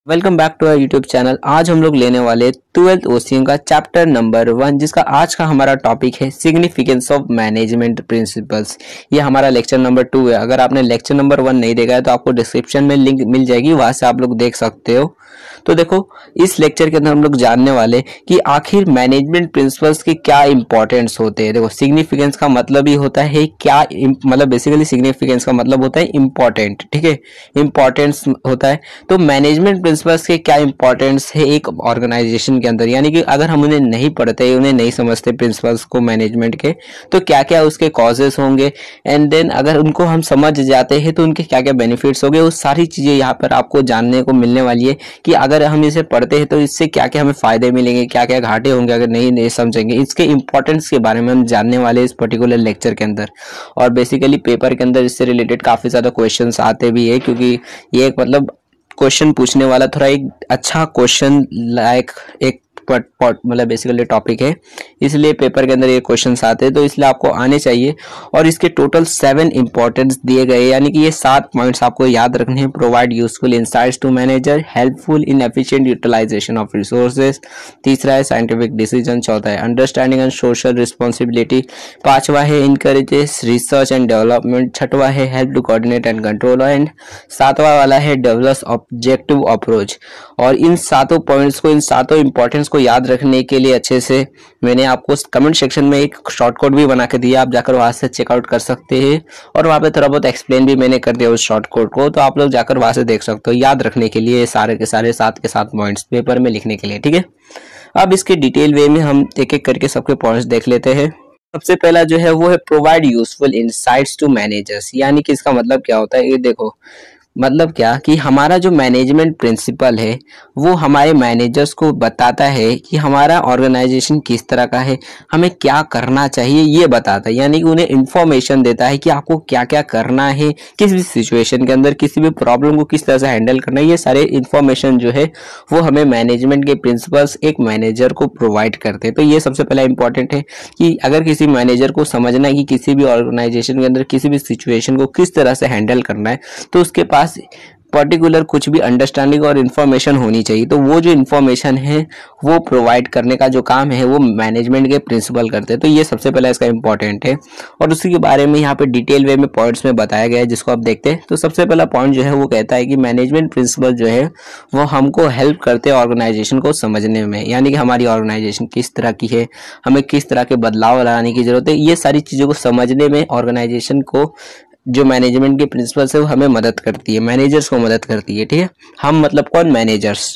Welcome back to our YouTube channel. आज हम लोग लेने वाले 12th ओसीएम का चैप्टर नंबर 1, जिसका आज का हमारा टॉपिक है सिग्निफिकेंस ऑफ मैनेजमेंट प्रिंसिपल्स। ये हमारा लेक्चर नंबर 2 है। अगर आपने लेक्चर नंबर 1 नहीं देखा है तो आपको डिस्क्रिप्शन में लिंक मिल जाएगी, वहां से आप लोग देख सकते हो। तो देखो, इस लेक्चर के अंदर हम लोग जानने वाले कि आखिर मैनेजमेंट प्रिंसिपल्स के क्या इंपॉर्टेंस होते हैं। देखो, सिग्निफिकेंस का मतलब ही होता है क्या, मतलब बेसिकली सिग्निफिकेंस का मतलब होता है इंपॉर्टेंट। ठीक है, इंपॉर्टेंस होता है। तो मैनेजमेंट प्रिंसिपल्स के क्या इंपॉर्टेंस है एक ऑर्गेनाइजेशन के अंदर, यानी कि अगर हम उन्हें नहीं पढ़ते, उन्हें नहीं समझते प्रिंसिपल्स को मैनेजमेंट के, तो क्या क्या उसके कॉजेस होंगे, एंड देन अगर उनको हम समझ जाते हैं तो उनके क्या क्या बेनिफिट्स होंगे, वो सारी चीजें यहाँ पर आपको जानने को मिलने वाली है कि अगर हम इसे पढ़ते हैं तो इससे क्या क्या हमें फायदे मिलेंगे, क्या क्या घाटे होंगे अगर नहीं समझेंगे। इसके इंपॉर्टेंस के बारे में हम जानने वाले इस पर्टिकुलर लेक्चर के अंदर। और बेसिकली पेपर के अंदर इससे रिलेटेड काफी ज्यादा क्वेश्चंस आते भी है, क्योंकि ये एक मतलब क्वेश्चन पूछने वाला थोड़ा एक अच्छा क्वेश्चन लायक एक मतलब बेसिकली टॉपिक है, इसलिए पेपर के अंदर ये क्वेश्चंस आते हैं, तो इसलिए आपको आने चाहिए। और इसके टोटल 7 इंपॉर्टेंस दिए गए, यानी कि ये 7 पॉइंट्स आपको याद रखने हैं। Provide useful insights to manager, helpful in efficient utilisation of resources, तीसरा है साइंटिफिक डिसीजन, चौथा है अंडरस्टैंडिंग एंड सोशल रिस्पॉन्सिबिलिटी, पांचवा है इनकरेजेस रिसर्च एंड डेवलपमेंट, छठवा है help to coordinate and control, and सातवां वाला है डेवलप ऑब्जेक्टिव अप्रोच। और इन सातों पॉइंट्स को, इन सातों इंपॉर्टेंस को याद रखने के लिए अच्छे से मैंने आपको कमेंट सेक्शन में एक शॉर्टकट भी बना के दिया, आप जाकर वहां से चेकआउट कर सकते हैं। और वहां पे थोड़ा बहुत एक्सप्लेन भी मैंने कर दिया उस शॉर्टकट को, तो आप लोग जाकर वहां से देख सकते हो याद रखने के लिए सारे के सारे 7 के 7 पॉइंट्स पेपर में लिखने के लिए। ठीक है, अब इसके डिटेल वे में हम एक एक करके सबके पॉइंट्स देख लेते हैं। सबसे पहला जो है वो है provide useful insights to managers, यानी कि इसका मतलब क्या होता है, ये देखो मतलब क्या कि हमारा जो मैनेजमेंट प्रिंसिपल है वो हमारे मैनेजर्स को बताता है कि हमारा ऑर्गेनाइजेशन किस तरह का है, हमें क्या करना चाहिए, ये बताता है। यानी कि उन्हें इंफॉर्मेशन देता है कि आपको क्या क्या करना है, किस भी सिचुएशन के अंदर किसी भी प्रॉब्लम को किस तरह से हैंडल करना है, ये सारे इंफॉर्मेशन जो है वो हमें मैनेजमेंट के प्रिंसिपल्स एक मैनेजर को प्रोवाइड करते हैं। तो ये सबसे पहला इंपॉर्टेंट है कि अगर किसी मैनेजर को समझना है कि किसी भी ऑर्गेनाइजेशन के अंदर किसी भी सिचुएशन को किस तरह से हैंडल करना है, तो उसके पास पर्टिकुलर कुछ भी अंडरस्टैंडिंग और इन्फॉर्मेशन होनी चाहिए। तो वो जो इन्फॉर्मेशन है वो प्रोवाइड करने का जो काम है वो मैनेजमेंट के प्रिंसिपल करते हैं। तो ये सबसे पहला इसका इंपॉर्टेंट है, और उसी के बारे में यहाँ पे डिटेल वे में पॉइंट्स में बताया गया है, जिसको आप देखते हैं। तो सबसे पहला पॉइंट जो है वो कहता है कि मैनेजमेंट प्रिंसिपल जो है वो हमको हेल्प करते हैं ऑर्गेनाइजेशन को समझने में, यानी कि हमारी ऑर्गेनाइजेशन किस तरह की है, हमें किस तरह के बदलाव लाने की जरूरत है, ये सारी चीजों को समझने में ऑर्गेनाइजेशन को जो मैनेजमेंट के प्रिंसिपल्स है वो हमें मदद करती है, मैनेजर्स को मदद करती है। ठीक है, हम मतलब कौन, मैनेजर्स।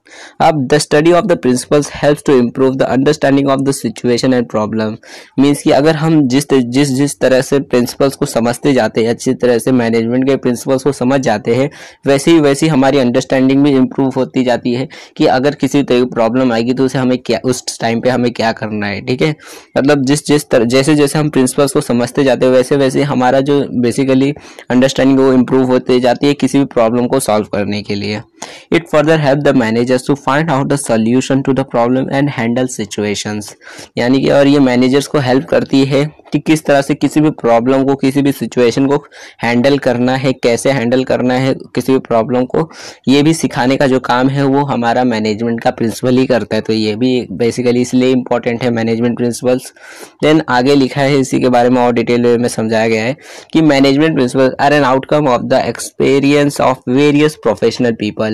अब the study of the principles helps to improve the understanding of the situation and problem. Means कि अगर हम जिस तरह से प्रिंसिपल्स को समझते जाते हैं, अच्छी तरह से मैनेजमेंट के प्रिंसिपल्स को समझ जाते हैं, वैसी हमारी अंडरस्टैंडिंग भी इम्प्रूव होती जाती है कि अगर किसी तरह की प्रॉब्लम आएगी तो उसे हमें क्या, उस टाइम पे हमें क्या करना है। ठीक है, मतलब जैसे जैसे हम प्रिंसिपल्स को समझते जाते हैं वैसे वैसे हमारा जो बेसिकली अंडरस्टैंडिंग वो इम्प्रूव होते जाती है किसी भी प्रॉब्लम को सॉल्व करने के लिए। It further help the managers to find out the solution to the problem and handle situations। यानी कि और ये मैनेजर्स को हेल्प करती है कि किस तरह से किसी भी प्रॉब्लम को, किसी भी सिचुएशन को हैंडल करना है, कैसे हैंडल करना है किसी भी प्रॉब्लम को, ये भी सिखाने का जो काम है वो हमारा मैनेजमेंट का प्रिंसिपल ही करता है। तो ये भी बेसिकली इसलिए इंपॉर्टेंट है मैनेजमेंट प्रिंसिपल्स। देन आगे लिखा है इसी के बारे में और डिटेल में समझाया गया है कि management principles are an outcome of the experience of various professional people.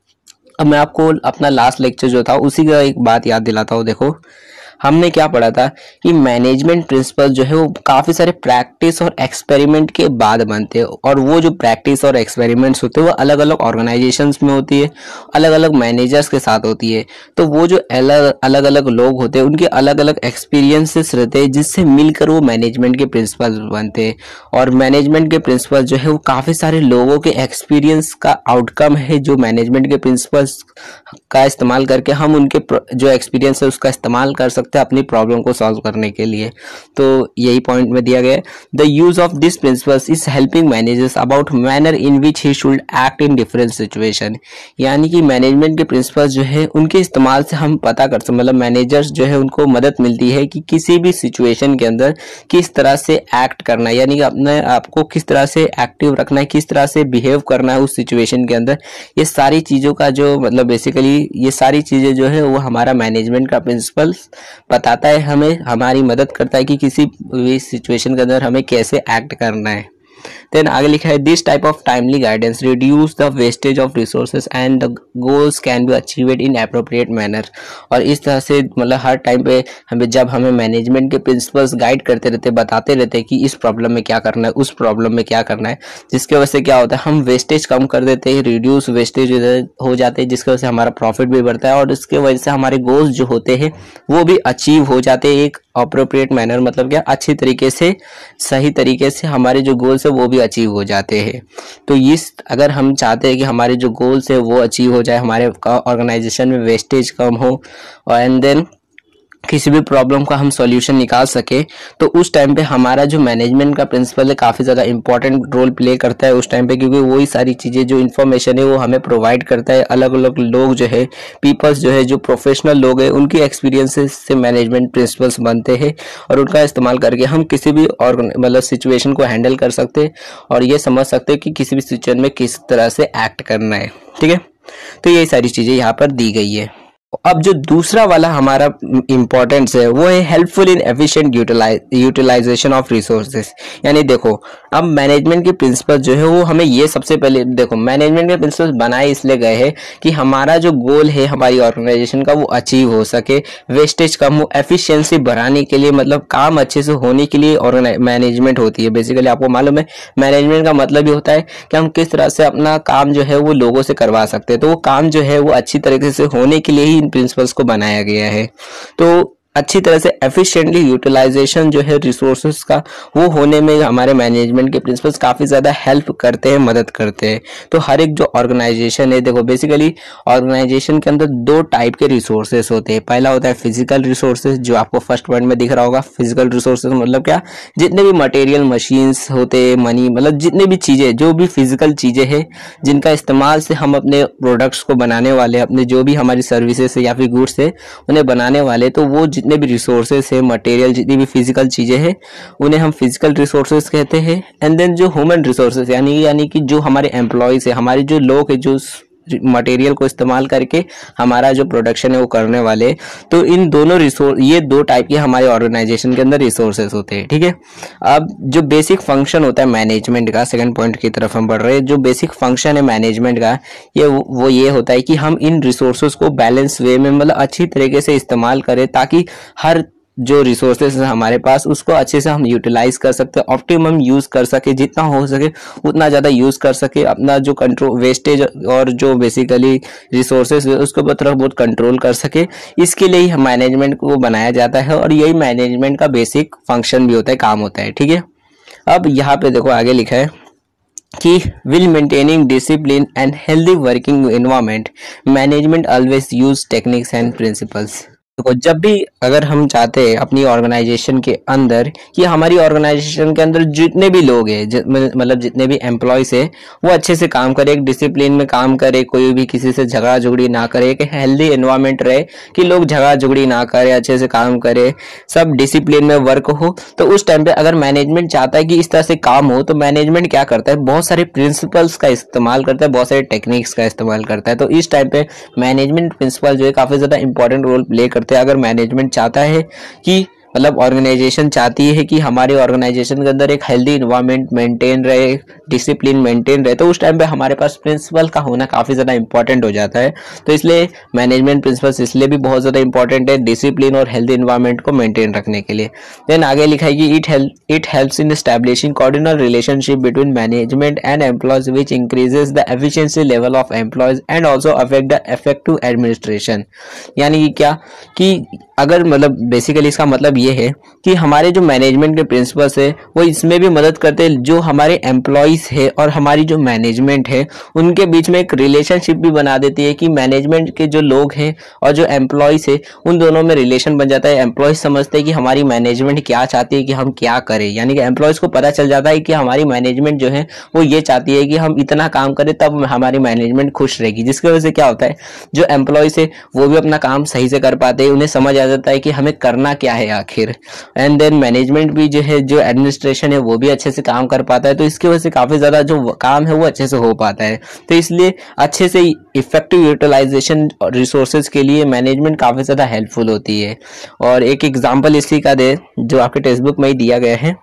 अब मैं आपको अपना लास्ट लेक्चर जो था उसी का एक बात याद दिलाता हूँ। देखो, हमने क्या पढ़ा था कि मैनेजमेंट प्रिंसिपल जो है वो काफी सारे प्रैक्टिस और एक्सपेरिमेंट के बाद बनते हैं, और वो जो प्रैक्टिस और एक्सपेरिमेंट्स होते हैं वो अलग अलग ऑर्गेनाइजेशंस में होती है, अलग अलग मैनेजर्स के साथ होती है। तो वो जो अलग अलग लोग होते हैं उनके अलग अलग एक्सपीरियंसेस रहते हैं, जिससे मिलकर वो मैनेजमेंट के प्रिंसिपल बनते हैं। और मैनेजमेंट के प्रिंसिपल जो है वो काफी सारे लोगों के एक्सपीरियंस का आउटकम है, जो मैनेजमेंट के प्रिंसिपल्स का इस्तेमाल करके हम उनके जो एक्सपीरियंस है उसका इस्तेमाल कर सकते सकते हैं अपनी प्रॉब्लम को सॉल्व करने के लिए। तो यही पॉइंट में दिया गया है, the use of this principles is helping managers about manner in which he should act in different situation. यानी कि मैनेजमेंट के प्रिंसिपल्स जो है उनके इस्तेमाल से हम पता कर सकते, मतलब मैनेजर्स जो है उनको मदद मिलती है कि किसी भी सिचुएशन के अंदर किस तरह से एक्ट करना है, यानी कि अपने आपको किस तरह से एक्टिव रखना है, किस तरह से बिहेव करना है उस सिचुएशन के अंदर। ये सारी चीज़ों का जो मतलब बेसिकली ये सारी चीज़ें जो है वो हमारा मैनेजमेंट का प्रिंसिपल बताता है, हमें हमारी मदद करता है कि किसी भी सिचुएशन के अंदर हमें कैसे एक्ट करना है। देन आगे लिखा है, this type of timely guidance reduce the wastage of resources and the goals can be achieved in appropriate manner. और इस तरह से मतलब हर टाइम पे हमें मैनेजमेंट के प्रिंसिपल्स गाइड करते रहते, बताते रहते हैं कि इस प्रॉब्लम में क्या करना है, उस प्रॉब्लम में क्या करना है, जिसकी वजह से क्या होता है हम वेस्टेज कम कर देते हैं, रिड्यूस वेस्टेज हो जाते हैं, जिसकी वजह से हमारा प्रॉफिट भी बढ़ता है और इसके वजह से हमारे गोल्स जो होते हैं वो भी अचीव हो जाते हैं एक अप्रोप्रिएट मैनर, मतलब क्या अच्छी तरीके से सही तरीके से हमारे जो गोल्स है वो भी अचीव हो जाते हैं। तो इस अगर हम चाहते हैं कि हमारे जो गोल्स है वो अचीव हो जाए, हमारे ऑर्गेनाइजेशन में वेस्टेज कम हो और एंड देन किसी भी प्रॉब्लम का हम सॉल्यूशन निकाल सके, तो उस टाइम पे हमारा जो मैनेजमेंट का प्रिंसिपल है काफ़ी ज़्यादा इंपॉर्टेंट रोल प्ले करता है उस टाइम पे, क्योंकि वही सारी चीज़ें जो इन्फॉर्मेशन है वो हमें प्रोवाइड करता है। अलग अलग लोग जो है पीपल्स जो है जो प्रोफेशनल लोग हैं उनकी एक्सपीरियंसेस से मैनेजमेंट प्रिंसिपल्स बनते हैं और उनका इस्तेमाल करके हम किसी भी और मतलब सिचुएशन को हैंडल कर सकते हैं और ये समझ सकते हैं कि किसी भी सिचुएशन में किस तरह से एक्ट करना है। ठीक है, तो ये सारी चीज़ें यहाँ पर दी गई है। अब जो दूसरा वाला हमारा इंपॉर्टेंस है वो है helpful in efficient utilisation of resources. यानी देखो अब मैनेजमेंट के प्रिंसिपल जो है वो हमें ये सबसे पहले देखो मैनेजमेंट के प्रिंसिपल बनाए इसलिए गए हैं कि हमारा जो गोल है हमारी ऑर्गेनाइजेशन का वो अचीव हो सके, वेस्टेज कम हो, एफिशिएंसी बढ़ाने के लिए मतलब काम अच्छे से होने के लिए मैनेजमेंट होती है। बेसिकली आपको मालूम है मैनेजमेंट का मतलब ये होता है कि हम किस तरह से अपना काम जो है वो लोगों से करवा सकते हैं, तो वो काम जो है वो अच्छी तरीके से होने के लिए ही प्रिंसिपल्स को बनाया गया है। तो अच्छी तरह से एफिशिएंटली यूटिलाइजेशन जो है रिसोर्सेज का वो होने में हमारे मैनेजमेंट के प्रिंसिपल्स काफ़ी ज़्यादा हेल्प करते हैं, मदद करते हैं। तो हर एक जो ऑर्गेनाइजेशन है देखो बेसिकली ऑर्गेनाइजेशन के अंदर दो टाइप के रिसोर्सेज होते हैं। पहला होता है फिजिकल रिसोर्सेज जो आपको फर्स्ट पॉइंट में दिख रहा होगा। फिजिकल रिसोर्सेज मतलब क्या, जितने भी मटेरियल मशीन्स होते हैं, मनी मतलब जितने भी चीज़ें जो भी फिजिकल चीज़ें हैं जिनका इस्तेमाल से हम अपने प्रोडक्ट्स को बनाने वाले, अपने जो भी हमारी सर्विसेज है या फिर गुड्स है उन्हें बनाने वाले, तो वो जितने भी रिसोर्सेस है मटेरियल जितनी भी फिजिकल चीजें हैं उन्हें हम फिजिकल रिसोर्सेस कहते हैं। एंड देन जो ह्यूमन रिसोर्सेस यानी कि जो हमारे एम्प्लॉयज है, हमारे जो लोग है जो मटेरियल को इस्तेमाल करके हमारा जो प्रोडक्शन है वो करने वाले, तो इन दोनों रिसोर्स ये दो टाइप के हमारे ऑर्गेनाइजेशन के अंदर रिसोर्सेस होते हैं। ठीक है, अब जो बेसिक फंक्शन होता है मैनेजमेंट का, सेकंड पॉइंट की तरफ हम बढ़ रहे हैं, जो बेसिक फंक्शन है मैनेजमेंट का ये होता है कि हम इन रिसोर्सेस को बैलेंस वे में मतलब अच्छी तरीके से इस्तेमाल करें ताकि हर जो रिसोर्सेज है हमारे पास उसको अच्छे से हम यूटिलाइज कर सकते हैं, ऑप्टिमम यूज कर सके, जितना हो सके उतना ज़्यादा यूज कर सके, अपना जो कंट्रोल वेस्टेज और जो बेसिकली रिसोर्सेज है उसको थोड़ा बहुत कंट्रोल कर सके। इसके लिए ही मैनेजमेंट को बनाया जाता है और यही मैनेजमेंट का बेसिक फंक्शन भी होता है, काम होता है। ठीक है, अब यहाँ पे देखो आगे लिखा है कि will maintaining discipline and healthy working environment management always use techniques and principles. देखो जब भी अगर हम चाहते हैं अपनी ऑर्गेनाइजेशन के अंदर कि हमारी ऑर्गेनाइजेशन के अंदर जितने भी लोग हैं मतलब जितने भी एम्प्लॉयज है वो अच्छे से काम करे, एक डिसिप्लिन में काम करे, कोई भी किसी से झगड़ा झुगड़ी ना करे, एक हेल्दी एनवायरनमेंट रहे कि लोग झगड़ा झुगड़ी ना करे, अच्छे से काम करे, सब डिसिप्लिन में वर्क हो। तो उस टाइम पे अगर मैनेजमेंट चाहता है कि इस तरह से काम हो तो मैनेजमेंट क्या करता है, बहुत सारे प्रिंसिपल्स का इस्तेमाल करता है, बहुत सारे टेक्निक्स का इस्तेमाल करता है। तो इस टाइम पे मैनेजमेंट प्रिंसिपल जो है काफी ज्यादा इंपॉर्टेंट रोल प्ले करते हैं। अगर मैनेजमेंट चाहता है कि मतलब ऑर्गेनाइजेशन चाहती है कि हमारे ऑर्गेनाइजेशन के अंदर एक हेल्दी इन्वायरमेंट मेंटेन रहे, डिसिप्लिन मेंटेन रहे, तो उस टाइम पे हमारे पास प्रिंसिपल का होना काफ़ी ज़्यादा इंपॉर्टेंट हो जाता है। तो इसलिए मैनेजमेंट प्रिंसिपल्स इसलिए भी बहुत ज़्यादा इंपॉर्टेंट है डिसिप्लिन और हेल्दी इन्वायरमेंट को मेंटेन रखने के लिए। देन आगे लिखा है कि it helps in establishing coordinate relationship between management and employees which increases the efficiency level of employees and also affect the effective administration. यानी कि क्या कि अगर मतलब बेसिकली इसका मतलब ये है कि हमारे जो मैनेजमेंट के प्रिंसिपल्स है वो इसमें भी मदद करते हैं, जो हमारे एम्प्लॉयज़ है और हमारी जो मैनेजमेंट है उनके बीच में एक रिलेशनशिप भी बना देती है कि मैनेजमेंट के जो लोग हैं और जो एम्प्लॉयज़ है उन दोनों में रिलेशन बन जाता है। एम्प्लॉयज़ समझते हैं कि हमारी मैनेजमेंट क्या चाहती है कि हम क्या करें, यानी कि एम्प्लॉयज़ को पता चल जाता है कि हमारी मैनेजमेंट जो है वो ये चाहती है कि हम इतना काम करें तब हमारी मैनेजमेंट खुश रहेगी, जिसकी वजह से क्या होता है जो एम्प्लॉयज़ है वो भी अपना काम सही से कर पाते हैं, उन्हें समझ आ जाता है कि हमें करना क्या है आखिर। एंड देन मैनेजमेंट भी जो है, जो एडमिनिस्ट्रेशन है वो भी अच्छे से काम कर पाता है, तो इसकी वजह से काफ़ी ज़्यादा जो काम है वो अच्छे से हो पाता है। तो इसलिए अच्छे से इफेक्टिव यूटिलाइजेशन रिसोर्सेज के लिए मैनेजमेंट काफ़ी ज़्यादा हेल्पफुल होती है। और एक एग्जाम्पल इसी का दे जो आपके टेक्स्ट बुक में ही दिया गया है,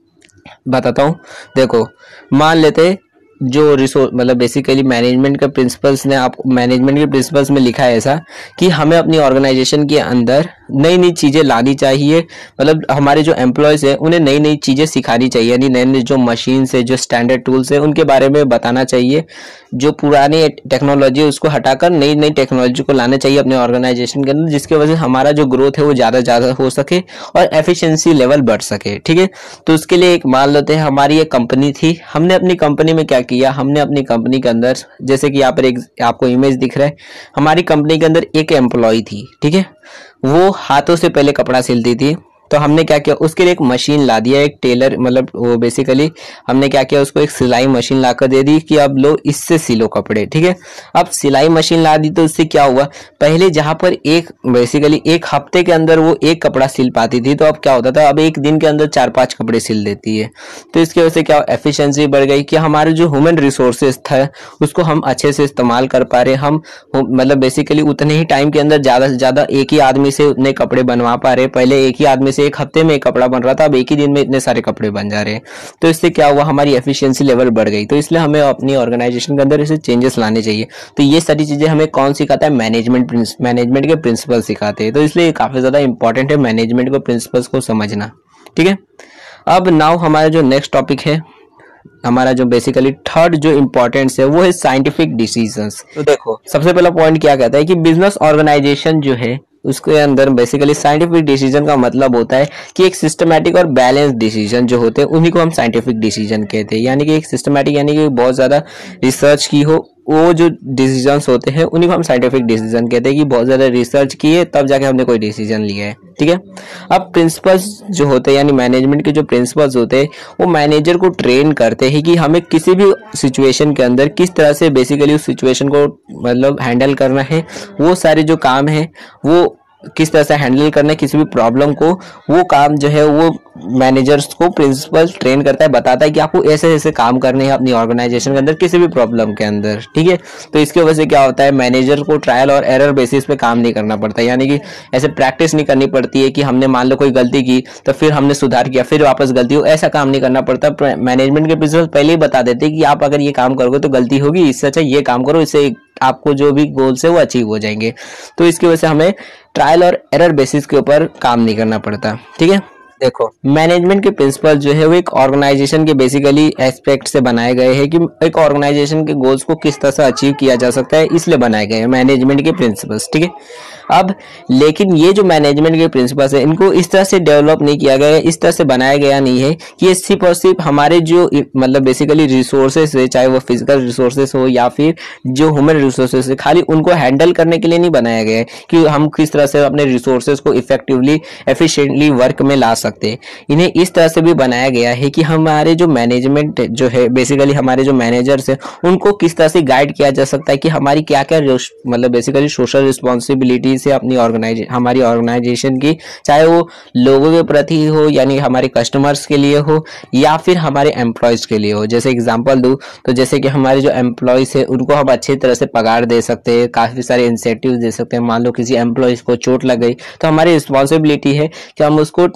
बताता हूँ। देखो, मान लेते जो रिसोर्स मतलब बेसिकली मैनेजमेंट के प्रिंसिपल्स ने आप मैनेजमेंट के प्रिंसिपल्स में लिखा है ऐसा कि हमें अपनी ऑर्गेनाइजेशन के अंदर नई नई चीज़ें लानी चाहिए, मतलब हमारे जो एम्प्लॉयज़ हैं उन्हें नई नई चीज़ें सिखानी चाहिए, यानी नए नए जो मशीन्स है, जो स्टैंडर्ड टूल्स है उनके बारे में बताना चाहिए। जो पुरानी टेक्नोलॉजी है उसको हटाकर नई नई टेक्नोलॉजी को लाना चाहिए अपने ऑर्गेनाइजेशन के अंदर, जिसकी वजह से हमारा जो ग्रोथ है वो ज़्यादा हो सके और एफिशिएंसी लेवल बढ़ सके। ठीक है, तो उसके लिए एक मान लेते हैं हमारी एक कंपनी थी, हमने अपनी कंपनी में क्या किया, हमने अपनी कंपनी के अंदर जैसे कि यहाँ पर एक आपको इमेज दिख रहा है, हमारी कंपनी के अंदर एक एम्प्लॉय थी। ठीक है, वो हाथों से पहले कपड़ा सिलती थी, तो हमने क्या किया उसके लिए एक मशीन ला दिया, एक टेलर मतलब वो बेसिकली हमने क्या किया उसको एक सिलाई मशीन लाकर दे दी कि अब लो इससे सिलो कपड़े। ठीक है, अब सिलाई मशीन ला दी तो उससे क्या हुआ, पहले जहां पर एक बेसिकली एक हफ्ते के अंदर वो एक कपड़ा सिल पाती थी, तो अब क्या होता था अब एक दिन के अंदर 4-5 कपड़े सिल देती है। तो इसकी वजह से क्या एफिशिएंसी बढ़ गई कि हमारे जो ह्यूमन रिसोर्सेज था उसको हम अच्छे से इस्तेमाल कर पा रहे, हम मतलब बेसिकली उतने ही टाइम के अंदर ज्यादा से ज्यादा एक ही आदमी से उतने कपड़े बनवा पा रहे। पहले एक ही आदमी एक हफ्ते में एक कपड़ा बन रहा था, अब एक ही दिन में इतने सारे कपड़े बन जा रहे हैं। तो इससे क्या हुआ हमारी एफिशिएंसी लेवल बढ़ गई। तो इसलिए हमें अपनी ऑर्गेनाइजेशन के अंदर इसे चेंजेस लाने चाहिए। तो ये सारी चीजें हमें कौन सिखाता है, मैनेजमेंट के प्रिंसिपल सिखाते हैं। तो इसलिए काफी ज्यादा इंपॉर्टेंट है मैनेजमेंट के प्रिंसिपल्स को समझना। ठीक है, अब नाउ हमारा जो नेक्स्ट टॉपिक है, हमारा जो बेसिकली थर्ड जो इंपॉर्टेंस है वो है साइंटिफिक डिसीजंस। तो देखो सबसे पहला पॉइंट क्या कहता है कि बिजनेस ऑर्गेनाइजेशन जो है उसके अंदर बेसिकली साइंटिफिक डिसीजन का मतलब होता है कि एक सिस्टमैटिक और बैलेंस डिसीजन जो होते हैं उन्हीं को हम साइंटिफिक डिसीजन कहते हैं। यानी कि एक सिस्टमैटिक यानी कि बहुत ज्यादा रिसर्च की हो, वो जो डिसीजंस होते हैं उन्हीं को हम साइंटिफिक डिसीजन कहते हैं कि बहुत ज्यादा रिसर्च किए तब जाके हमने कोई डिसीजन लिया है। ठीक है, अब प्रिंसिपल्स जो होते हैं यानी मैनेजमेंट के जो प्रिंसिपल्स होते हैं वो मैनेजर को ट्रेन करते हैं कि हमें किसी भी सिचुएशन के अंदर किस तरह से बेसिकली उस सिचुएशन को मतलब हैंडल करना है, वो सारे जो काम है वो किस तरह से हैंडल करना है, किसी भी प्रॉब्लम को, वो काम जो है वो मैनेजर्स को प्रिंसिपल ट्रेन करता है, बताता है कि आपको ऐसे ऐसे काम करने हैं अपनी ऑर्गेनाइजेशन के अंदर किसी भी प्रॉब्लम के अंदर। ठीक है, तो इसकी वजह से क्या होता है मैनेजर को ट्रायल और एरर बेसिस पे काम नहीं करना पड़ता, यानी कि ऐसे प्रैक्टिस नहीं करनी पड़ती है कि हमने मान लो कोई गलती की तो फिर हमने सुधार किया फिर वापस गलती हो, ऐसा काम नहीं करना पड़ता। मैनेजमेंट के प्रिंसिपल पहले ही बता देते हैं कि आप अगर ये काम करोगे तो गलती होगी, इससे अच्छा ये काम करो, इससे आपको जो भी गोल्स है वो अचीव हो जाएंगे। तो इसकी वजह से हमें ट्रायल और एरर बेसिस के ऊपर काम नहीं करना पड़ता। ठीक है, देखो मैनेजमेंट के प्रिंसिपल जो है वो एक ऑर्गेनाइजेशन के बेसिकली एस्पेक्ट से बनाए गए हैं कि एक ऑर्गेनाइजेशन के गोल्स को किस तरह से अचीव किया जा सकता है, इसलिए बनाए गए हैं मैनेजमेंट के प्रिंसिपल्स। ठीक है, अब लेकिन ये जो मैनेजमेंट के प्रिंसिपल्स है इनको इस तरह से डेवलप नहीं किया गया है, इस तरह से बनाया गया नहीं है कि ये सिर्फ और सिर्फ हमारे जो मतलब बेसिकली रिसोर्सेस है, चाहे वो फिजिकल रिसोर्सेस हो या फिर जो ह्यूमन रिसोर्सेस है, खाली उनको हैंडल करने के लिए नहीं बनाया गया है कि हम किस तरह से अपने रिसोर्सेस को इफेक्टिवली एफिशिएंटली वर्क में ला सकते हैं। इन्हें इस तरह से भी बनाया गया है कि हमारे जो मैनेजमेंट जो है बेसिकली हमारे जो मैनेजर्स है उनको किस तरह से गाइड किया जा सकता है कि हमारी क्या क्या मतलब बेसिकली सोशल रिस्पॉन्सिबिलिटी से अपनी हमारी ऑर्गेनाइजेशन की, चाहे वो लोगों के प्रति हो यानी हमारे कस्टमर्स के लिए हो या फिर हमारे एम्प्लॉयज के लिए हो। जैसे एग्जांपल दूं तो जैसे कि हमारे जो एम्प्लॉयज है उनको हम अच्छी तरह से पगार दे सकते हैं, काफी सारे इंसेंटिव दे सकते हैं। मान लो किसी एम्प्लॉयज को चोट लग गई तो हमारी रिस्पॉन्सिबिलिटी है कि हम उसको मतलब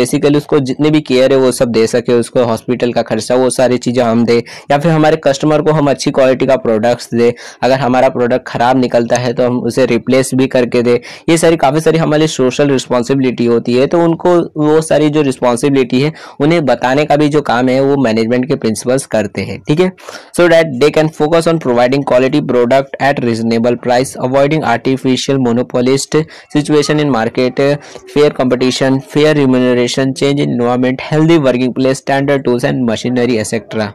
बेसिकली उसको जितने भी केयर है वो सब दे सके, उसको हॉस्पिटल का खर्चा वो सारी चीज़ें हम दे, या फिर हमारे कस्टमर को हम अच्छी क्वालिटी का प्रोडक्ट्स दे। अगर हमारा प्रोडक्ट खराब निकलता है तो हम उसे रिप्लेस भी करके दे। ये सारी काफ़ी सारी हमारी सोशल रिस्पॉन्सिबिलिटी होती है, तो उनको वो सारी जो रिस्पॉन्सिबिलिटी है उन्हें बताने का भी जो काम है वो मैनेजमेंट के प्रिंसिपल्स करते हैं, ठीक है। So that they can focus on providing quality product at reasonable price, avoiding artificial monopolist situation in market, fair competition, fair remuneration, change in environment, healthy working place, standard tools and machinery etcetera.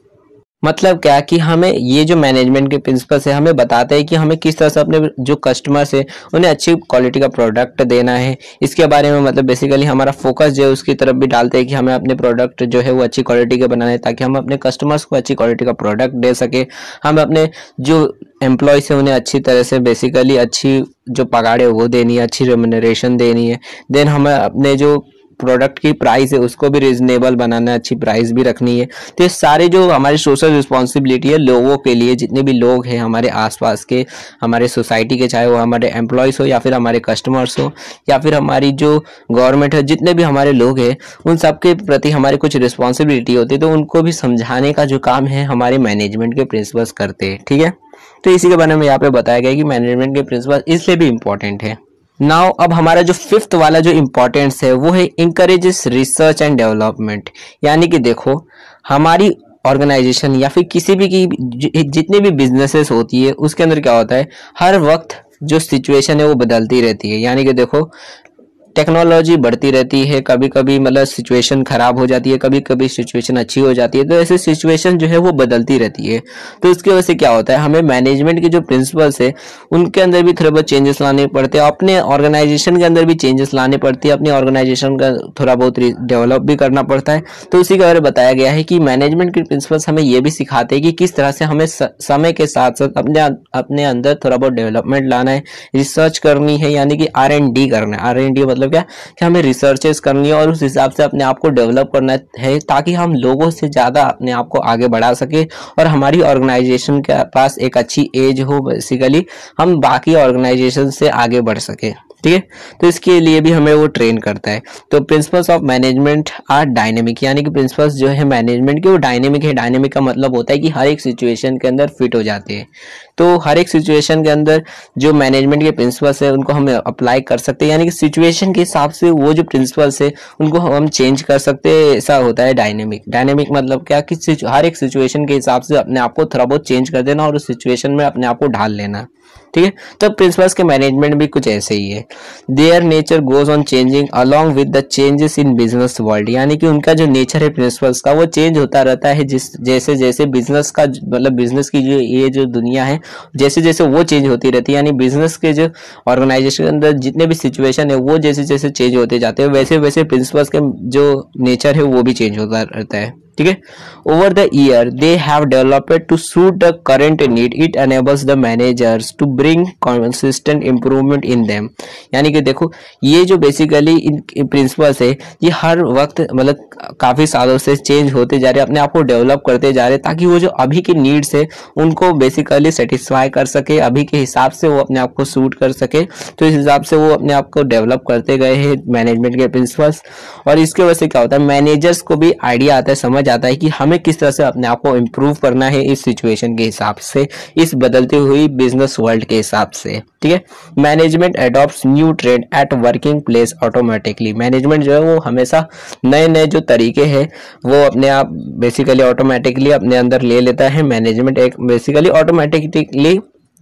मतलब क्या कि हमें ये जो management के principles है हमें बताते हैं कि हमें किस तरह से अपने जो कस्टमर्स है उन्हें अच्छी क्वालिटी का प्रोडक्ट देना है। इसके बारे में मतलब बेसिकली हमारा फोकस जो है उसकी तरफ भी डालते हैं कि हमें अपने प्रोडक्ट जो है वो अच्छी क्वालिटी के बनाना है, ताकि हम अपने कस्टमर्स को अच्छी क्वालिटी का प्रोडक्ट दे सके। हम अपने जो एम्प्लॉयज है उन्हें अच्छी तरह से बेसिकली अच्छी जो पगार है वो देनी है, अच्छी रेम्यूनरेशन देनी है। देन हमें अपने जो प्रोडक्ट की प्राइस है उसको भी रीजनेबल बनाना है, अच्छी प्राइस भी रखनी है। तो ये सारे जो हमारी सोशल रिस्पॉन्सिबिलिटी है लोगों के लिए, जितने भी लोग हैं हमारे आसपास के, हमारे सोसाइटी के, चाहे वो हमारे एम्प्लॉयज़ हो या फिर हमारे कस्टमर्स हो या फिर हमारी जो गवर्नमेंट है, जितने भी हमारे लोग हैं उन सब के प्रति हमारी कुछ रिस्पॉन्सिबिलिटी होती है, तो उनको भी समझाने का जो काम है हमारे मैनेजमेंट के प्रिंसिपल्स करते हैं, ठीक है। तो इसी के बारे में यहाँ पे बताया गया कि मैनेजमेंट के प्रिंसिपल इसलिए भी इम्पोर्टेंट है। नाउ अब हमारा जो फिफ्थ वाला जो इम्पोर्टेंस है वो है इंकरेजेस रिसर्च एंड डेवलपमेंट। यानी कि देखो हमारी ऑर्गेनाइजेशन या फिर किसी भी की जितने भी बिजनेसेस होती है उसके अंदर क्या होता है, हर वक्त जो सिचुएशन है वो बदलती रहती है। यानी कि देखो टेक्नोलॉजी बढ़ती रहती है, कभी कभी मतलब सिचुएशन खराब हो जाती है, कभी कभी सिचुएशन अच्छी हो जाती है, तो ऐसे सिचुएशन जो है वो बदलती रहती है। तो इसकी वजह से क्या होता है, हमें मैनेजमेंट के जो प्रिंसिपल्स है उनके अंदर भी थोड़े बहुत चेंजेस लाने पड़ते हैं, अपने ऑर्गेनाइजेशन के अंदर भी चेंजेस लाने पड़ते हैं, अपनी ऑर्गेनाइजेशन का थोड़ा बहुत डेवलप भी करना पड़ता है। तो उसी के बारे में बताया गया है कि मैनेजमेंट के प्रिंसिपल्स हमें ये भी सिखाते हैं कि किस तरह से हमें समय के साथ साथ अपने अंदर थोड़ा बहुत डेवलपमेंट लाना है, रिसर्च करनी है, यानी कि R&D करना है। R&D मतलब क्या कि हमें रिसर्चेस करनी है और उस हिसाब से अपने आप को डेवलप करना है, ताकि हम लोगों से ज़्यादा अपने आप को आगे बढ़ा सके और हमारी ऑर्गेनाइजेशन के पास एक अच्छी एज हो, बेसिकली हम बाकी ऑर्गेनाइजेशन से आगे बढ़ सके, ठीक है। तो इसके लिए भी हमें वो ट्रेन करता है। तो principles of management are dynamic, यानी कि प्रिंसिपल्स जो है मैनेजमेंट के वो डायनेमिक है। डायनेमिक का मतलब होता है कि हर एक सिचुएशन के अंदर फिट हो जाते हैं। तो हर एक सिचुएशन के अंदर जो मैनेजमेंट के प्रिंसिपल्स है उनको हम अप्लाई कर सकते हैं, यानी कि सिचुएशन के हिसाब से वो जो प्रिंसिपल्स है उनको हम चेंज कर सकते हैं। ऐसा होता है डायनेमिक। डायनेमिक मतलब क्या कि हर एक सिचुएशन के हिसाब से अपने आप को थोड़ा बहुत चेंज कर देना और उस सिचुएशन में अपने आप को ढाल लेना, ठीक है। तो प्रिंसिपल्स के मैनेजमेंट भी कुछ ऐसे ही है। Their nature goes on changing along with the changes in business world, यानी कि उनका जो नेचर है प्रिंसिपल्स का वो चेंज होता रहता है, जैसे जैसे बिजनेस का मतलब बिजनेस की जो ये जो दुनिया है जैसे जैसे वो चेंज होती रहती है, यानी बिजनेस के जो ऑर्गेनाइजेशन के अंदर जितने भी सिचुएशन है वो जैसे जैसे चेंज होते जाते हैं, वैसे वैसे प्रिंसिपल्स के जो नेचर है वो भी चेंज होता रहता है, ठीक है। Over the year they have developed to suit the current need, it enables the managers to bring consistent improvement in them. यानी कि देखो ये जो बेसिकली इन प्रिंसिपल्स है ये हर वक्त मतलब काफी सालों से चेंज होते जा रहे हैं, अपने आप को डेवलप करते जा रहे हैं, ताकि वो जो अभी की नीड्स है उनको बेसिकली सेटिस्फाई कर सके, अभी के हिसाब से वो अपने आप को सूट कर सके। तो इस हिसाब से वो अपने आप को डेवलप करते गए हैं मैनेजमेंट के प्रिंसिपल्स। और इसके वजह से क्या होता है, मैनेजर्स को भी आइडिया आता है, समझ आता है कि हमें किस तरह से अपने आप को इम्प्रूव करना है इस सिचुएशन के हिसाब से, इस बदलती हुई बिजनेस वर्ल्ड के हिसाब से, ठीक है। Management adopts new trend at working place automatically. Management जो है वो हमेशा नए नए जो तरीके हैं वो अपने आप बेसिकली ऑटोमेटिकली अपने अंदर ले लेता है। मैनेजमेंट एक बेसिकली ऑटोमेटिकली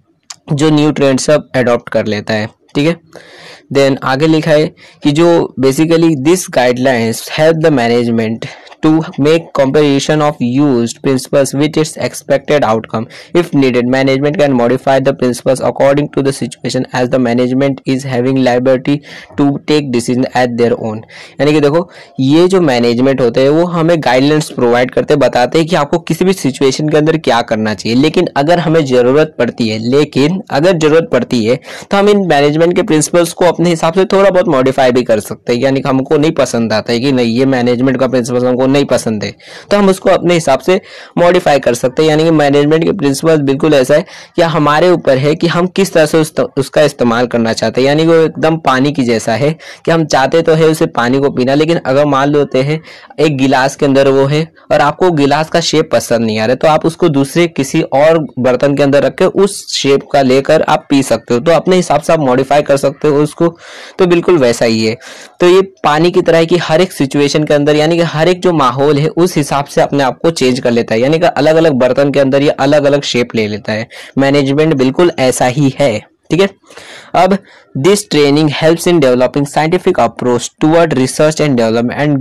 जो न्यू ट्रेंड सब अडॉप्ट कर लेता है, ठीक है। देन आगे लिखा है कि जो basically this guidelines help the management to make comparison of used principles with its expected outcome. If needed, management can modify the principles according to the situation, as the management is having liberty to take decision at their own. यानी कि देखो ये जो management होते हैं वो हमें guidelines provide करते बताते हैं कि आपको किसी भी सिचुएशन के अंदर क्या करना चाहिए। लेकिन अगर हमें जरूरत पड़ती है तो हम इन मैनेजमेंट के प्रिंसिपल्स को अपने हिसाब से थोड़ा बहुत मॉडिफाई भी कर सकते हैं। यानी कि हमको नहीं पसंद आता है कि नहीं ये मैनेजमेंट का प्रिंसिपल हमको नहीं पसंद है, तो हम उसको अपने हिसाब से मॉडिफाई कर सकते हैं। यानी कि मैनेजमेंट के प्रिंसिपल बिल्कुल ऐसा है कि हमारे ऊपर है कि हम किस तरह से उसका इस्तेमाल करना चाहते हैं। यानी कि वो एकदम पानी की जैसा है कि हम चाहते तो है उसे पानी को पीना, लेकिन अगर मान लेते हैं एक गिलास के अंदर वो है और आपको गिलास का शेप पसंद नहीं आ रहा है, तो आप उसको दूसरे किसी और बर्तन के अंदर रख के उस शेप का लेकर आप पी सकते हो। तो अपने हिसाब से आप मॉडिफाई कर सकते हो उसको, तो बिल्कुल वैसा ही है। तो ये पानी की तरह है कि हर एक सिचुएशन के अंदर यानी कि हर एक जो माहौल है उस हिसाब से अपने आप को चेंज कर लेता है। यानी कि अलग अलग बर्तन के अंदर ये अलग अलग शेप ले लेता है। मैनेजमेंट बिल्कुल ऐसा ही है, ठीक है। अब this training helps in developing scientific approach toward research and development and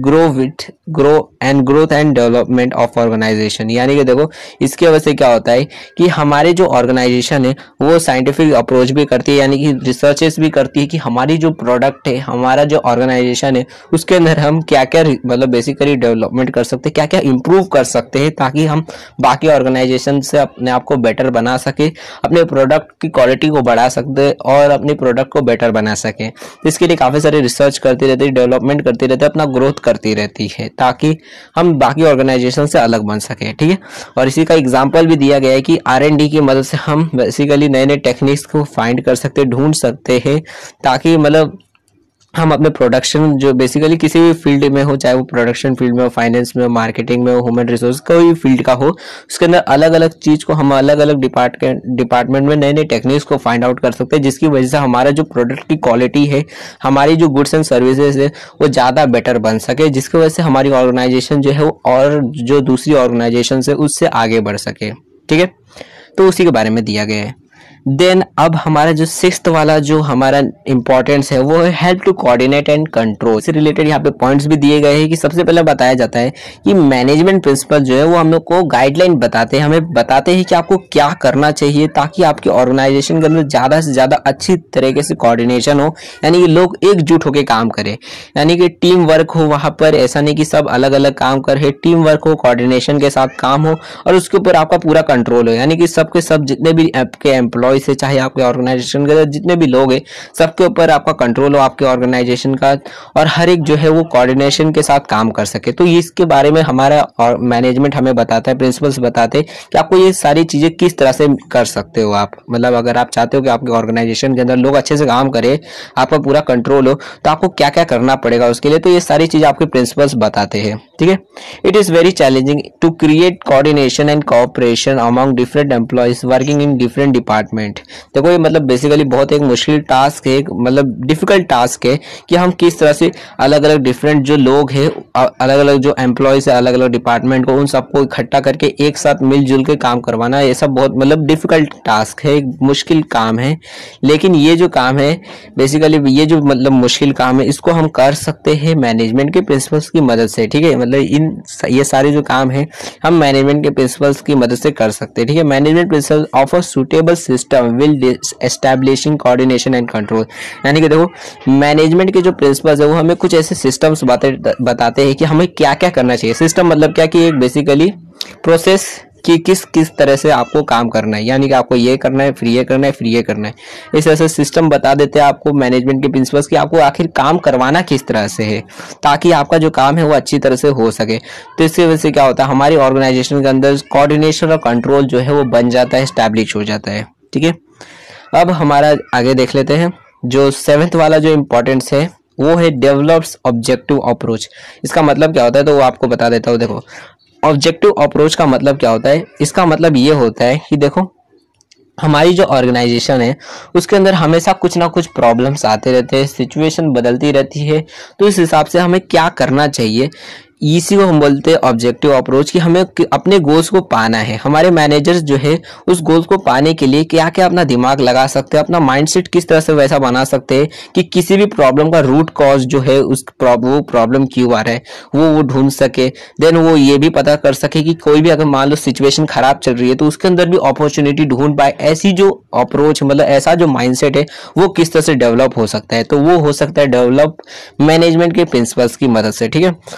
growth and development of organization. यानी कि देखो इसकी वजह से क्या होता है कि हमारे जो ऑर्गेनाइजेशन है वो साइंटिफिक अप्रोच भी करती है, यानी कि रिसर्चेस भी करती है कि हमारी जो प्रोडक्ट है, हमारा जो ऑर्गेनाइजेशन है उसके अंदर हम क्या क्या मतलब बेसिकली डेवलपमेंट कर सकते हैं, क्या क्या इंप्रूव कर सकते हैं, ताकि हम बाकी ऑर्गेनाइजेशन से अपने आप को बेटर बना सके, अपने प्रोडक्ट की क्वालिटी को बढ़ा सकते और अपने प्रोडक्ट को बेटर बना सके। इसके लिए काफी सारे रिसर्च करती रहती है, डेवलपमेंट करती रहती है, अपना ग्रोथ करती रहती है, ताकि हम बाकी ऑर्गेनाइजेशन से अलग बन सके, ठीक है। और इसी का एग्जांपल भी दिया गया है कि R&D की मदद से हम बेसिकली नए नए टेक्निक्स को फाइंड कर सकते हैं, ढूंढ सकते हैं, ताकि मतलब हम अपने प्रोडक्शन जो बेसिकली किसी भी फील्ड में हो, चाहे वो प्रोडक्शन फील्ड में हो, फाइनेंस में हो, मार्केटिंग में हो, ह्यूमन रिसोर्स कोई भी फील्ड का हो, उसके अंदर अलग अलग चीज को हम अलग अलग डिपार्टमेंट में नए नए टेक्निक्स को फाइंड आउट कर सकते हैं, जिसकी वजह से हमारा जो प्रोडक्ट की क्वालिटी है, हमारी जो गुड्स एंड सर्विसेज है वो ज्यादा बेटर बन सके, जिसकी वजह से हमारी ऑर्गेनाइजेशन जो है वो और जो दूसरी ऑर्गेनाइजेशन से उससे आगे बढ़ सके, ठीक है। तो उसी के बारे में दिया गया है। देन अब हमारा जो सिक्स्थ वाला जो हमारा इंपॉर्टेंस है वो है help to coordinate and control. इससे रिलेटेड यहाँ पे पॉइंट्स भी दिए गए हैं कि सबसे पहले बताया जाता है कि मैनेजमेंट प्रिंसिपल जो है वो हम लोग को गाइडलाइन बताते हैं, हमें बताते हैं कि आपको क्या करना चाहिए ताकि आपकी ऑर्गेनाइजेशन के अंदर ज्यादा से ज्यादा अच्छी तरीके से कोऑर्डिनेशन हो, यानी कि लोग एकजुट होकर काम करें, यानी कि टीम वर्क हो वहां पर। ऐसा नहीं कि सब अलग अलग काम कर रहे, टीम वर्क हो, कोऑर्डिनेशन के साथ काम हो और उसके ऊपर आपका पूरा कंट्रोल हो, यानी कि सबके सब जितने भी आपके एम्प्लॉय से चाहे आपके ऑर्गेनाइजेशन के जितने भी लोग हैं सबके ऊपर आपका कंट्रोल हो आपके ऑर्गेनाइजेशन का, और हर एक जो है वो कोऑर्डिनेशन के साथ काम कर सके। तो इसके बारे में हमारा मैनेजमेंट हमें बताता है, प्रिंसिपल्स बताते हैं कि आपको ये सारी चीजें किस तरह से कर सकते हो आप। मतलब अगर आप चाहते हो कि आपके ऑर्गेनाइजेशन के अंदर लोग अच्छे से काम करें, आपका पूरा कंट्रोल हो, तो आपको क्या क्या करना पड़ेगा उसके लिए, तो ये सारी चीजें आपके प्रिंसिपल्स बताते हैं, ठीक है। It is very challenging to create coordination and cooperation among different employees working in different department. देखो ये मतलब बेसिकली बहुत एक मुश्किल टास्क है, मतलब डिफिकल्ट टास्क है कि हम किस तरह से अलग अलग डिफरेंट जो लोग हैं, अलग अलग जो एम्प्लॉयज है अलग अलग डिपार्टमेंट को, उन सबको इकट्ठा करके एक साथ मिलजुल के काम करवाना, ये सब बहुत मतलब डिफिकल्ट टास्क है, एक मुश्किल काम है। लेकिन ये जो काम है बेसिकली ये जो मतलब मुश्किल काम है इसको हम कर सकते हैं मैनेजमेंट के प्रिंसिपल्स की मदद से, ठीक है। मतलब ये सारे जो काम है हम मैनेजमेंट के प्रिंसिपल्स की मदद से कर सकते हैं, ठीक है। Management principle offer suitable system will establishing coordination and control. यानी कि देखो मैनेजमेंट के जो प्रिंसिपल्स है वो हमें कुछ ऐसे सिस्टम्स बताते हैं कि हमें क्या क्या करना चाहिए। सिस्टम मतलब क्या कि एक बेसिकली प्रोसेस कि किस किस तरह से आपको काम करना है, यानी कि आपको ये करना है फिर ये करना है फिर ये करना है, इस ऐसे सिस्टम बता देते हैं आपको मैनेजमेंट के प्रिंसिपल्स कि आपको आखिर काम करवाना किस तरह से है ताकि आपका जो काम है वो अच्छी तरह से हो सके। तो इसकी वजह से क्या होता है हमारी ऑर्गेनाइजेशन के अंदर कोऑर्डिनेशन और कंट्रोल जो है वो बन जाता है, एस्टैब्लिश हो जाता है, ठीक है। अब हमारा आगे देख लेते हैं जो सेवेंथ वाला जो इम्पोर्टेंस है वो है डेवलप्स ऑब्जेक्टिव अप्रोच। इसका मतलब क्या होता है तो वो आपको बता देता हूँ। देखो ऑब्जेक्टिव अप्रोच का मतलब क्या होता है, इसका मतलब ये होता है कि देखो हमारी जो ऑर्गेनाइजेशन है उसके अंदर हमेशा कुछ ना कुछ प्रॉब्लम्स आते रहते हैं, सिचुएशन बदलती रहती है, तो इस हिसाब से हमें क्या करना चाहिए इसी को हम बोलते हैं ऑब्जेक्टिव अप्रोच कि हमें अपने गोल्स को पाना है। हमारे मैनेजर्स जो है उस गोल्स को पाने के लिए क्या क्या अपना दिमाग लगा सकते हैं, अपना माइंडसेट किस तरह से वैसा बना सकते हैं कि किसी भी प्रॉब्लम का रूट कॉज जो है उस वो प्रॉब्लम क्यों आ रहा है वो ढूंढ सके। देन वो ये भी पता कर सके कि कोई भी अगर मान लो सिचुएशन खराब चल रही है तो उसके अंदर भी अपॉर्चुनिटी ढूंढ पाए। ऐसी जो अप्रोच मतलब ऐसा जो माइंडसेट है वो किस तरह से डेवलप हो सकता है, तो वो हो सकता है डेवलप मैनेजमेंट के प्रिंसिपल्स की मदद से, ठीक है। तो वही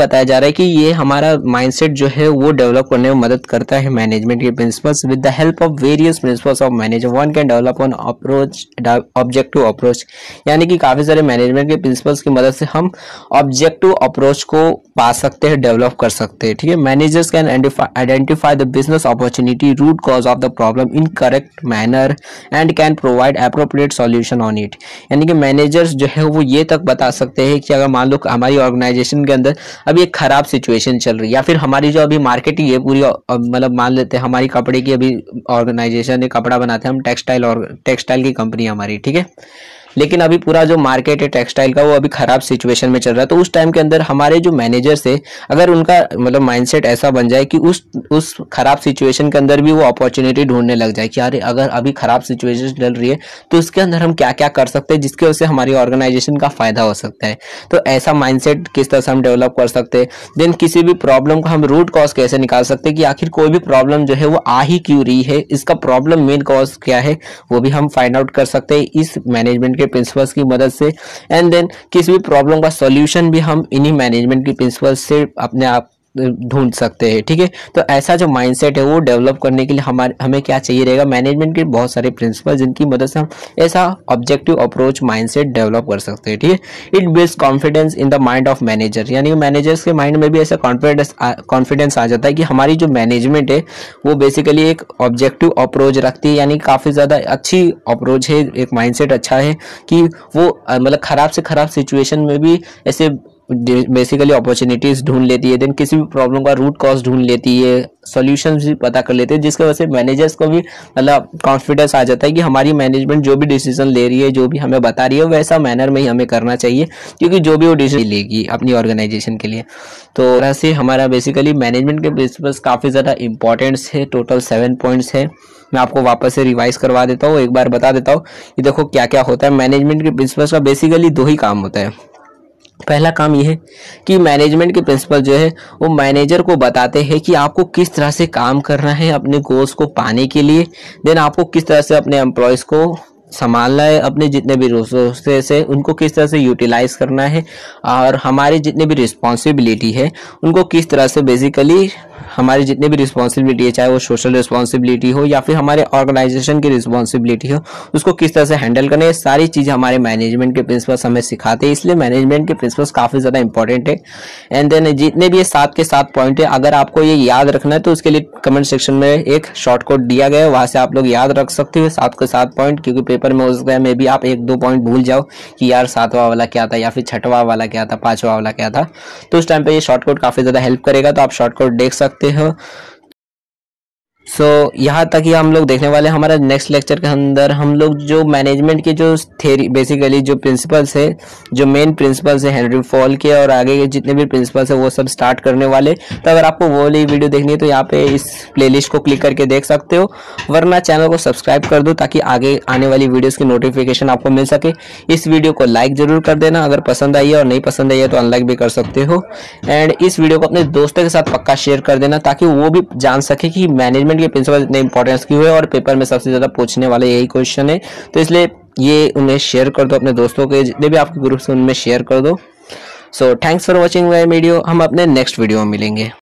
बताया जा रहा है कि ये हमारा माइंडसेट जो है वो डेवलप करने में मदद करता है मैनेजमेंट के principles. With the help of various principles of manager one can develop on approach objective approach, यानी कि काफी सारे मैनेजमेंट के प्रिंसिपल्स की मदद से हम ऑब्जेक्टिव अप्रोच को पा सकते हैं, डेवलप कर सकते हैं। ठीक है, managers can identify the business opportunity, root cause of the problem in correct manner and can provide appropriate solution on it. यानी कि मैनेजर्स जो है वो ये तक बता सकते हैं कि अगर मान लो हमारी ऑर्गेनाइजेशन के अंदर अभी एक खराब सिचुएशन चल रही है, या फिर हमारी जो अभी मार्केट ही है पूरी, मतलब मान लेते हैं हमारी कपड़े की अभी ऑर्गेनाइजेशन है, कपड़ा बनाते हैं हम, टेक्सटाइल की कंपनी हमारी, ठीक है, लेकिन अभी पूरा जो मार्केट है टेक्सटाइल का वो अभी खराब सिचुएशन में चल रहा है। तो उस टाइम के अंदर हमारे जो मैनेजर्स है, अगर उनका मतलब माइंडसेट ऐसा बन जाए कि उस खराब सिचुएशन के अंदर भी वो अपॉर्चुनिटी ढूंढने लग जाए कि अरे अगर अभी खराब सिचुएशन चल रही है तो उसके अंदर हम क्या क्या कर सकते हैं जिसकी वजह से हमारी ऑर्गेनाइजेशन का फायदा हो सकता है। तो ऐसा माइंडसेट किस तरह से हम डेवलप कर सकते हैं। देन किसी भी प्रॉब्लम का हम रूट कॉज कैसे निकाल सकते हैं कि आखिर कोई भी प्रॉब्लम जो है वो आ ही क्यों रही है, इसका प्रॉब्लम मेन कॉज क्या है, वो भी हम फाइंड आउट कर सकते हैं इस मैनेजमेंट के प्रिंसिपल्स की मदद से। एंड देन किसी भी प्रॉब्लम का सॉल्यूशन भी हम इन्हीं मैनेजमेंट के प्रिंसिपल्स से अपने आप ढूंढ सकते हैं। ठीक है, तो ऐसा जो माइंडसेट है वो डेवलप करने के लिए हमें क्या चाहिए रहेगा, मैनेजमेंट के बहुत सारे प्रिंसिपल जिनकी मदद से हम ऐसा ऑब्जेक्टिव अप्रोच माइंडसेट डेवलप कर सकते हैं। ठीक है, it builds confidence in the mind of manager, यानी मैनेजर्स के माइंड में भी ऐसा कॉन्फिडेंस आ जाता है कि हमारी जो मैनेजमेंट है वो बेसिकली एक ऑब्जेक्टिव अप्रोच रखती है, यानी काफी ज्यादा अच्छी अप्रोच है, एक माइंडसेट अच्छा है कि वो मतलब खराब से खराब सिचुएशन में भी ऐसे बेसिकली अपॉर्चुनिटीज ढूंढ लेती है। देन किसी भी प्रॉब्लम का रूट कॉज ढूंढ लेती है, सॉल्यूशंस भी पता कर लेते हैं, जिसकी वजह से मैनेजर्स को भी मतलब कॉन्फिडेंस आ जाता है कि हमारी मैनेजमेंट जो भी डिसीजन ले रही है, जो भी हमें बता रही है वैसा मैनर में ही हमें करना चाहिए, क्योंकि जो भी वो डिसीजन लेगी अपनी ऑर्गेनाइजेशन के लिए। तो ऐसे हमारा बेसिकली मैनेजमेंट के प्रिंसिपल्स काफ़ी ज़्यादा इंपॉर्टेंट्स है, टोटल 7 पॉइंट्स है। मैं आपको वापस से रिवाइज करवा देता हूँ, एक बार बता देता हूँ कि देखो क्या क्या होता है। मैनेजमेंट के प्रिंसिपल्स का बेसिकली 2 ही काम होता है। पहला काम यह है कि मैनेजमेंट के प्रिंसिपल जो है वो मैनेजर को बताते हैं कि आपको किस तरह से काम करना है अपने गोल्स को पाने के लिए। देन आपको किस तरह से अपने एम्प्लॉयज़ को संभालना है, अपने जितने भी रिसोर्सेस है उनको किस तरह से यूटिलाइज करना है, और हमारे जितने भी रिस्पॉन्सिबिलिटी है उनको किस तरह से बेसिकली हमारी जितने भी रिस्पॉन्सिबिलिटी है, चाहे वो सोशल रिस्पॉन्सिबिलिटी हो या फिर हमारे ऑर्गेनाइजेशन की रिस्पॉन्सिबिलिटी हो, उसको किस तरह से हैंडल करना है, सारी चीज़ें हमारे मैनेजमेंट के प्रिंसिपल्स हमें सिखाते हैं। इसलिए मैनेजमेंट के प्रिंसिपल्स काफ़ी ज़्यादा इंपॉर्टेंट है। एंड देन जितने भी ये 7 के 7 पॉइंट है, अगर आपको ये याद रखना है तो उसके लिए कमेंट सेक्शन में एक शॉर्ट कोड दिया गया है, वहाँ से आप लोग याद रख सकते हो 7 के 7 पॉइंट, क्योंकि पेपर में हो सकता है मे भी आप 1-2 पॉइंट भूल जाओ कि यार 7वां वाला क्या था या फिर 6वां वाला क्या था, 5वां वाला क्या था। तो उस टाइम पे ये शॉर्ट कोड काफ़ी ज़्यादा हेल्प करेगा, तो आप शॉर्ट कोड देख सकते हो। यहाँ तक ही हम लोग देखने वाले हैं। हमारा नेक्स्ट लेक्चर के अंदर हम लोग जो मैनेजमेंट के जो थ्योरी बेसिकली जो प्रिंसिपल्स है, जो मेन प्रिंसिपल्स है हेनरी फॉल के और आगे के जितने भी प्रिंसिपल्स है वो सब स्टार्ट करने वाले। तो अगर आपको वो वाली वीडियो देखनी है तो यहाँ पे इस प्लेलिस्ट को क्लिक करके देख सकते हो, वरना चैनल को सब्सक्राइब कर दो ताकि आगे आने वाली वीडियोस की नोटिफिकेशन आपको मिल सके। इस वीडियो को लाइक जरूर कर देना, अगर पसंद आई है, और नहीं पसंद आई है तो अनलाइक भी कर सकते हो। एंड इस वीडियो को अपने दोस्तों के साथ पक्का शेयर कर देना ताकि वो भी जान सके कि मैनेजमेंट के प्रिंसिपल इतने इंपॉर्टेंस क्यों है, और पेपर में सबसे ज्यादा पूछने वाले यही क्वेश्चन है। तो इसलिए ये उन्हें शेयर कर दो, अपने दोस्तों के जितने भी आपके ग्रुप्स हैं उनमें शेयर कर दो। So thanks for watching my video. हम अपने नेक्स्ट वीडियो में मिलेंगे।